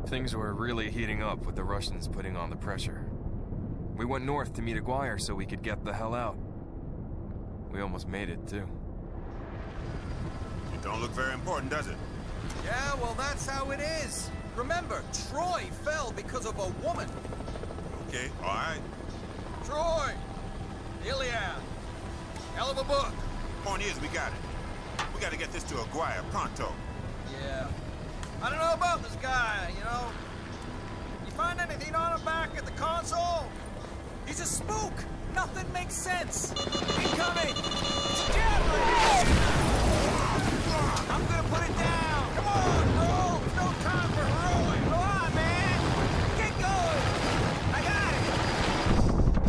Things were really heating up with the Russians putting on the pressure. We went north to meet Aguirre so we could get the hell out. We almost made it, too. It don't look very important, does it? Yeah, well, that's how it is. Remember, Troy fell because of a woman. Okay, all right. Troy! Iliad. Hell of a book. Point is, we got it. We gotta get this to Aguirre pronto. Yeah. I don't know about this guy, you know. You find anything on him back at the console? He's a spook! Nothing makes sense! Incoming! It's a jab! I'm gonna put it down! Come on, bro! No time for heroic! Go on, man! Get going! I got it!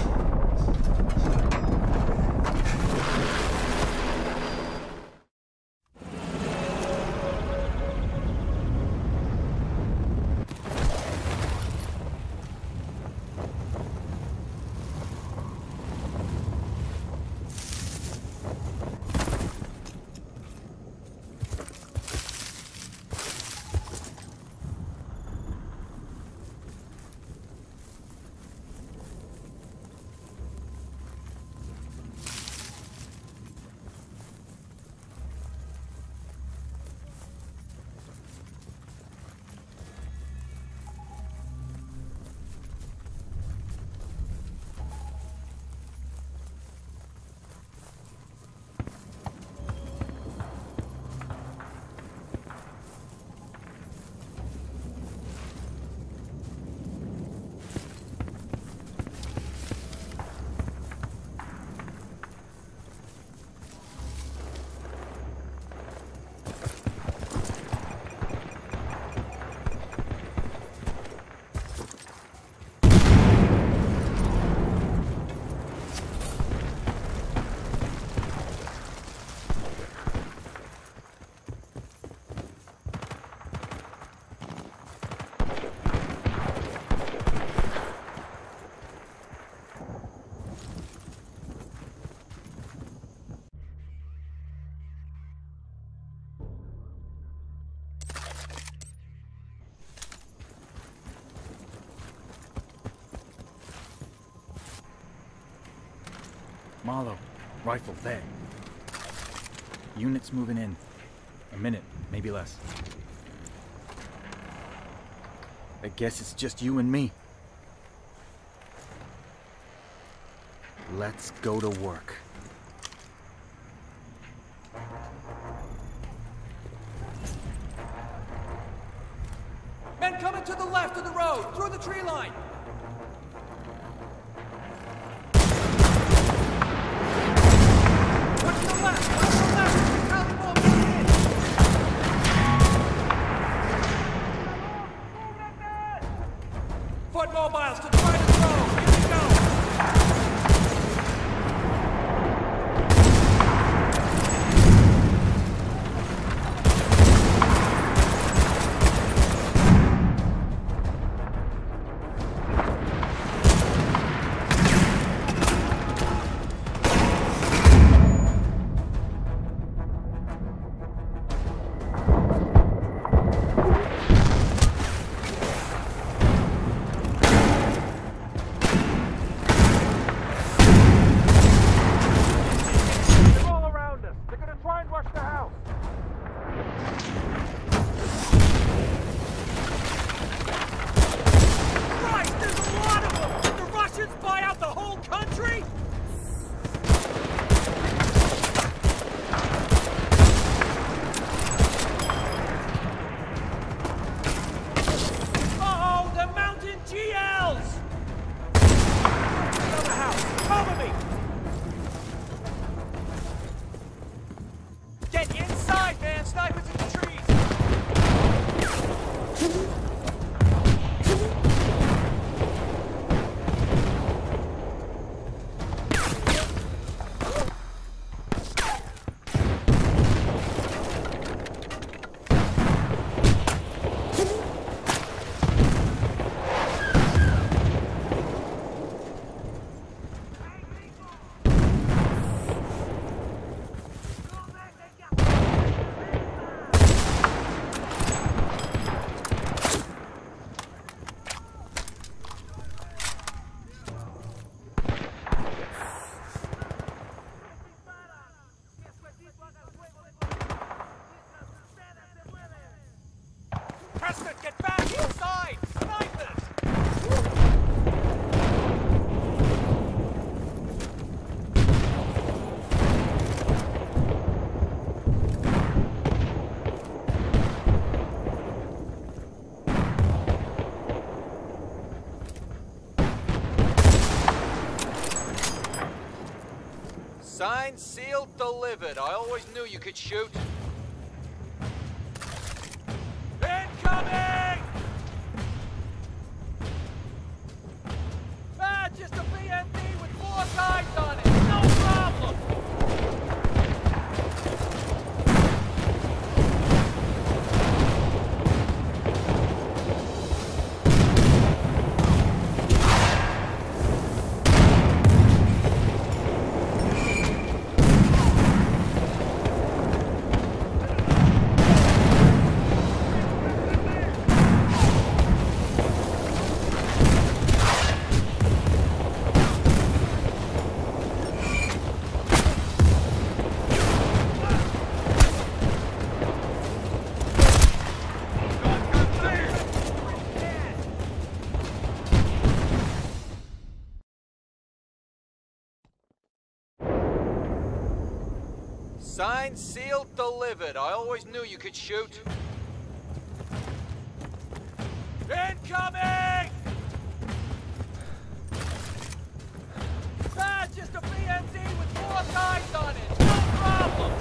Marlowe, rifle there. Units moving in. A minute, maybe less. I guess it's just you and me. Let's go to work. Men coming to the left of the road, through the tree line! Foot mobiles to the right of the road. Here we go. Signed, sealed, delivered. I always knew you could shoot. Incoming! Ah, just a BMD with 4 guys on it. No problem. Signed, sealed, delivered. I always knew you could shoot. Incoming! Ah, just a BMD with 4 guys on it. No problem.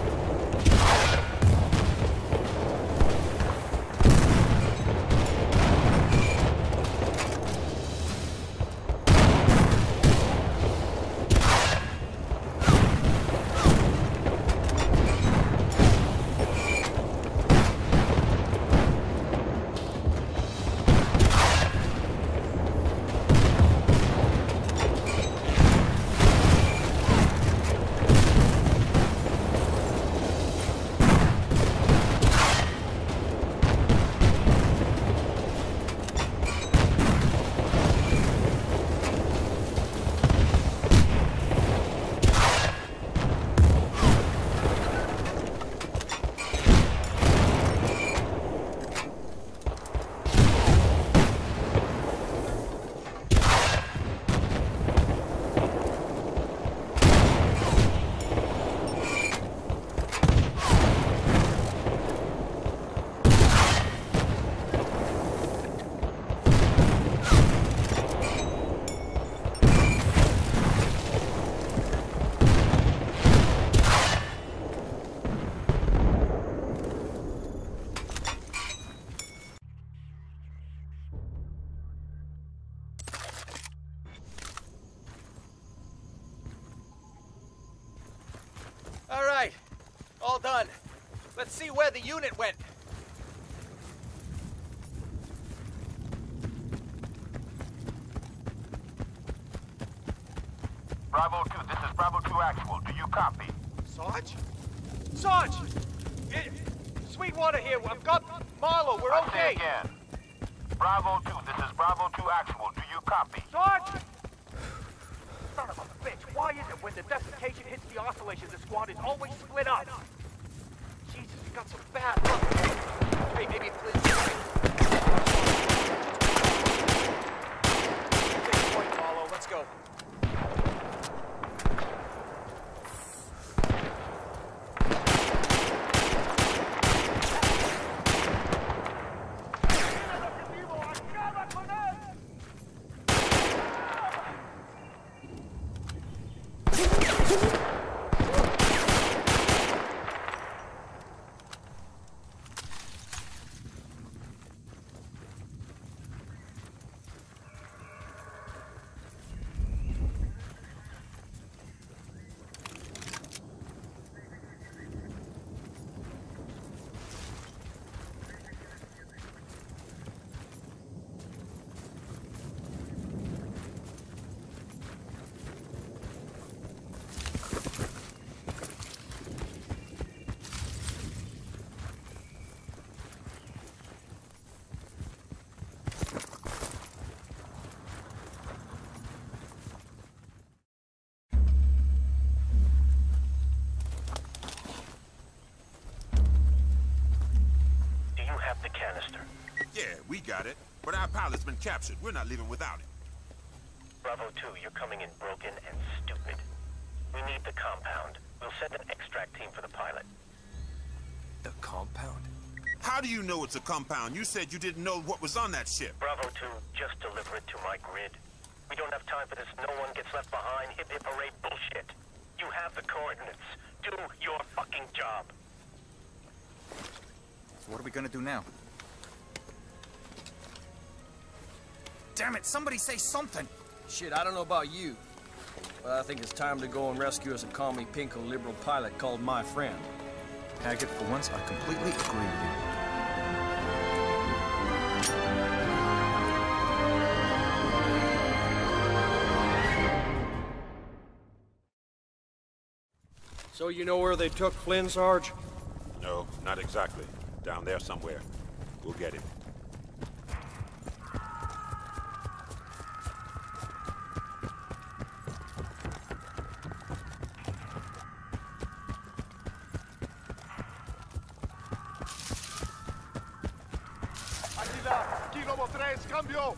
All right, all done. Let's see where the unit went. Bravo 2, this is Bravo 2 Actual. Do you copy? Sarge? Sarge! Sweetwater here. I've got Marlowe. We're okay. Say again. Bravo 2, this is Bravo 2 Actual. Do you copy? Sarge! Son of a bitch, why is it when the desiccation hits the oscillation, the squad is always split up? Jesus, you got some bad luck. Hey, maybe it's Liz. Take a point, Marlowe. Let's go. The canister. Yeah, we got it. But our pilot's been captured. We're not leaving without it. Bravo 2, you're coming in broken and stupid. We need the compound. We'll send an extract team for the pilot. The compound? How do you know it's a compound? You said you didn't know what was on that ship. Bravo 2, just deliver it to my grid. We don't have time for this no one gets left behind hip hip hooray bullshit. You have the coordinates. Do your fucking job. So what are we gonna do now? Damn it, somebody say something! Shit, I don't know about you, but I think it's time to go and rescue us a commie pinko liberal pilot called My Friend. Haggett, for once, I completely agree with you. So you know where they took Flynn, Sarge? No, not exactly. Down there somewhere. We'll get him. Kilo 3, cambio.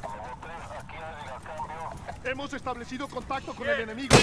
Hemos establecido contacto con el enemigo.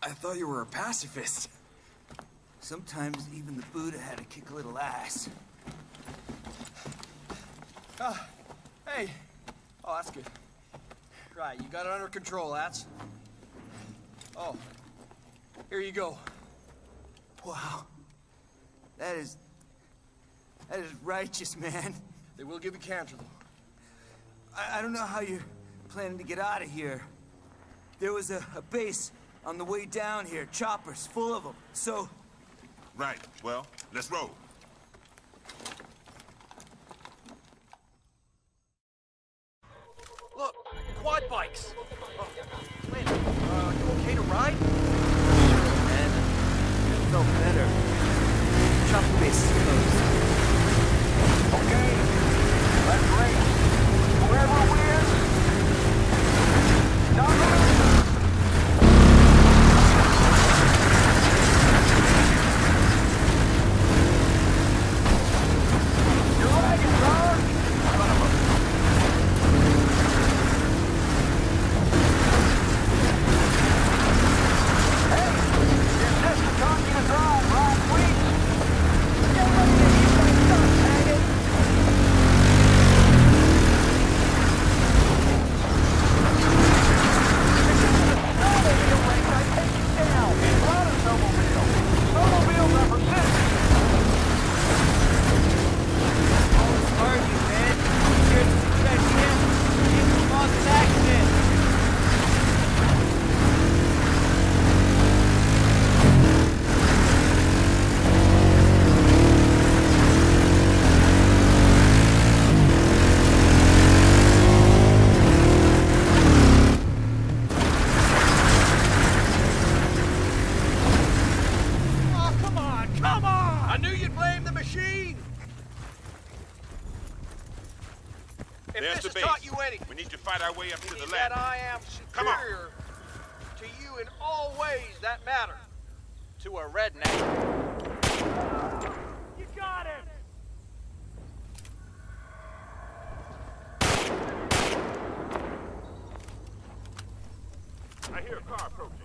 I thought you were a pacifist. Sometimes even the Buddha had to kick a little ass. Hey. Oh, that's good. Right, you got it under control, that's. Oh. Here you go. Wow. That is righteous, man. They will give you cancer, though. I don't know how you're planning to get out of here. There was a base on the way down here, choppers, full of them. So... Right, well, let's roll. Look, quad bikes. Oh, Lynn, you okay to ride? Sure, man. I felt better. Chopper base is closed. Okay, let's race. Whoever wins, not We need to fight our way up to the land. That I am superior to you in all ways that matter. To a redneck. You got him! I hear a car approaching.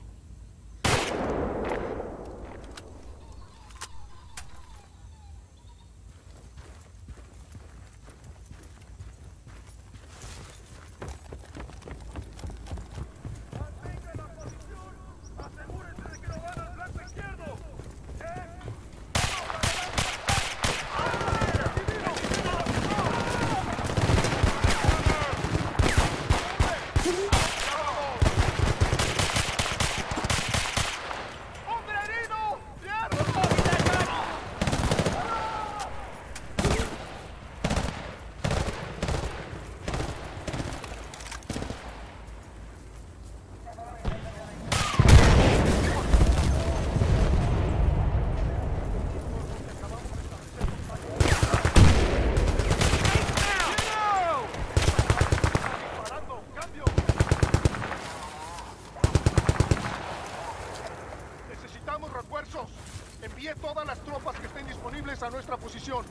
Envíe todas las tropas que estén disponibles a nuestra posición.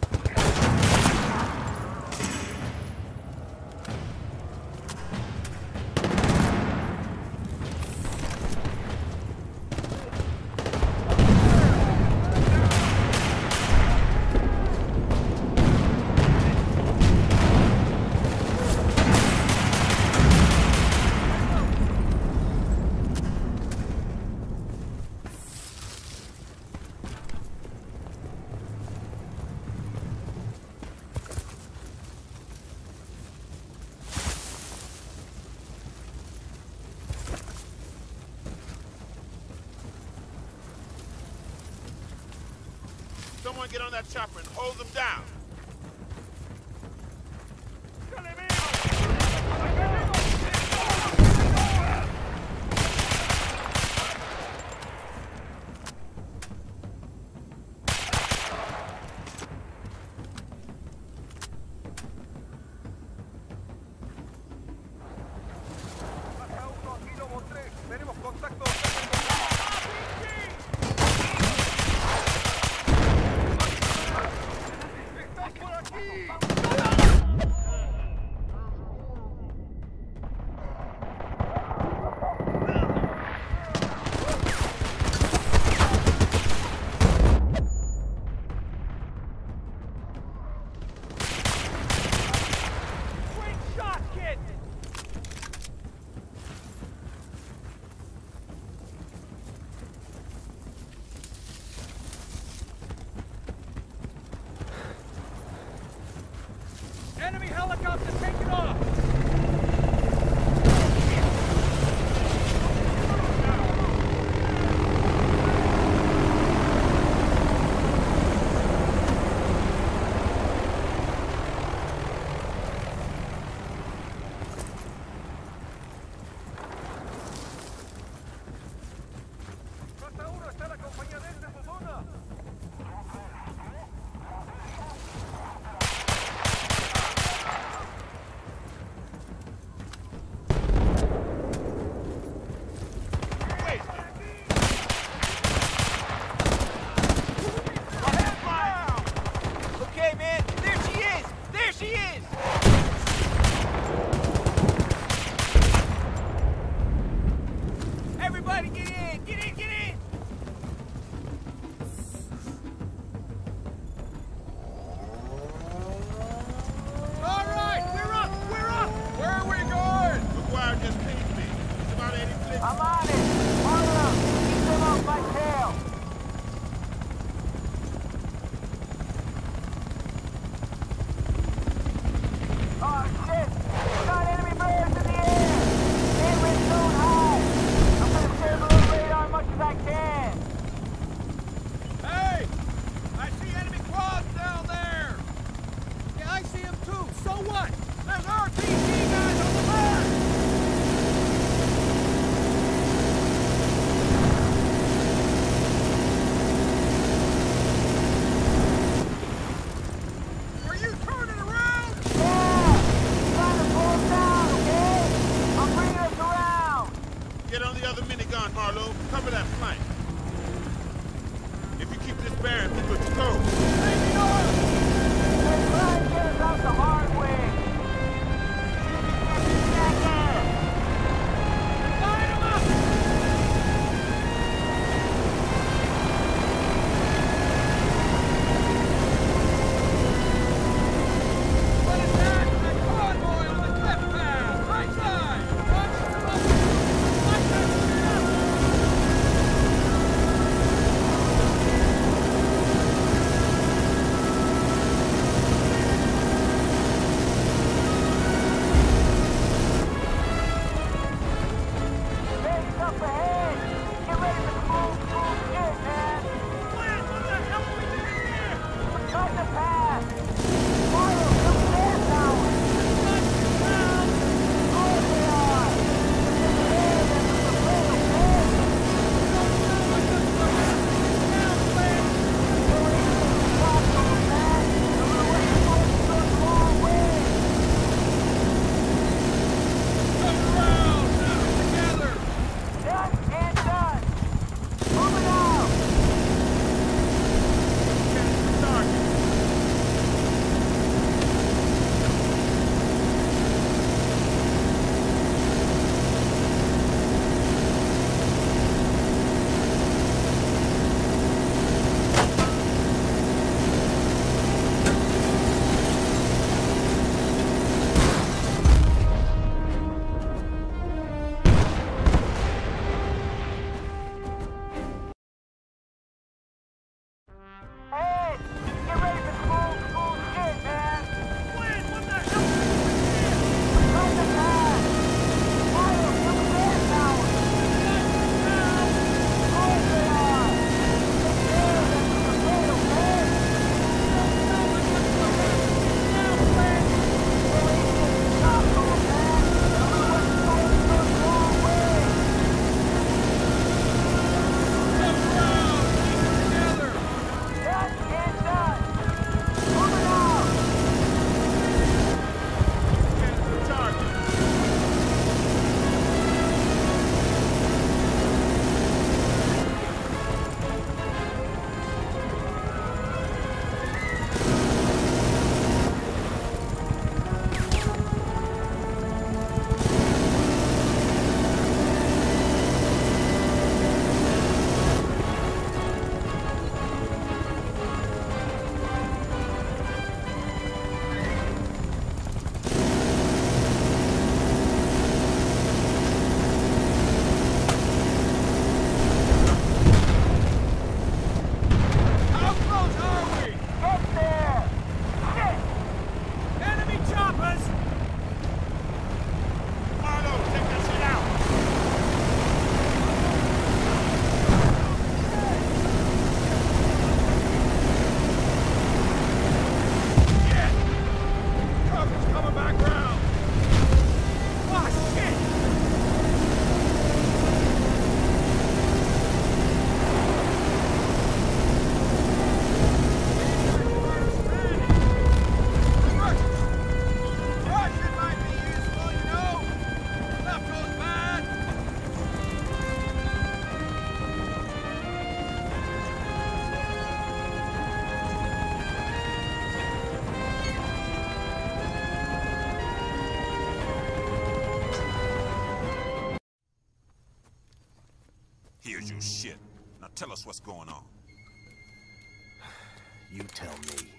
Someone get on that chopper and hold them down. I'm on it! Harlow, keep them off my tail! Oh shit! We got enemy birds in the air! Can't let zone high! I'm gonna save a little radar as much as I can! Hey! I see enemy quads down there! Yeah, I see him too. So what? There's RPG guys on the back! Are you turning around? Yeah! Trying to pull us down, okay? I'm bringing us around! Get on the other minigun, Marlowe. Cover that flank. If you keep this bearing, we're good to go. Take it on! They're trying to get us out the hard way! Jackass! Line 'em up! Let us attack that convoy on the cliff path! Right side! Watch them up! Like that ship! Base up ahead! Get ready for cool shit, man! Glenn, what the hell are we doing here? We're trying to pass! Marlow, come stand now! Of course they are! Prepare them for the fatal pass! Done and done! Moving out! Hey! Get ready for cool shit, man! Glenn, what the hell are we doing here? We're trying to pass! Marlow, come stand now! Of course they are! Prepare them for the fatal pass! How close are we? Get there! Shit! Enemy choppers! Marlowe, take that shit out. Trucker's coming back round! Oh, shit! Russian might be useful, you know. Stuff goes bad. Here's your shit. Now tell us what's going on. You tell me.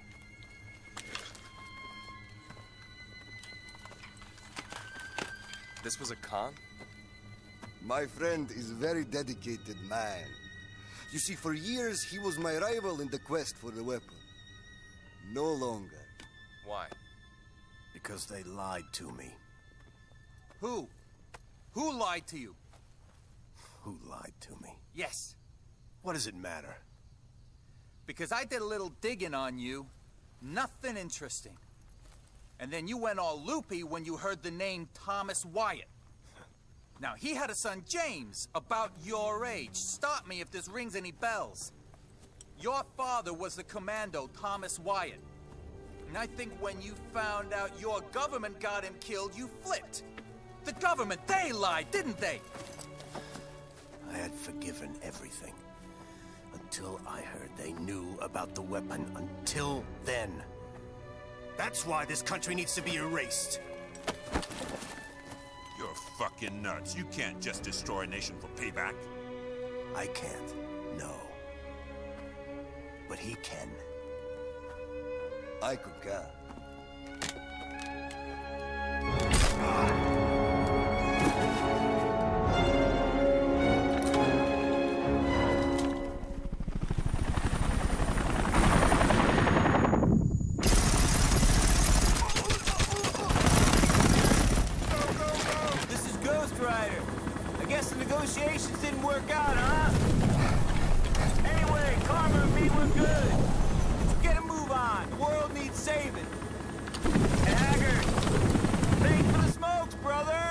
This was a con? My friend is a very dedicated man. You see, for years he was my rival in the quest for the weapon. No longer. Why? Because they lied to me. Who? Who lied to you? Who lied to me? Yes. What does it matter? Because I did a little digging on you. Nothing interesting. And then you went all loopy when you heard the name Thomas Wyatt. Now, he had a son, James, about your age. Stop me if this rings any bells. Your father was the commando, Thomas Wyatt. And I think when you found out your government got him killed, you flipped. The government, they lied, didn't they? I had forgiven everything. Until I heard they knew about the weapon. Until then. That's why this country needs to be erased. You're fucking nuts. You can't just destroy a nation for payback. I can't, no. But he can. I concur. Negotiations didn't work out, huh? Anyway, Karma and me were good. So get a move on. The world needs saving. Haggard, thanks for the smokes, brother!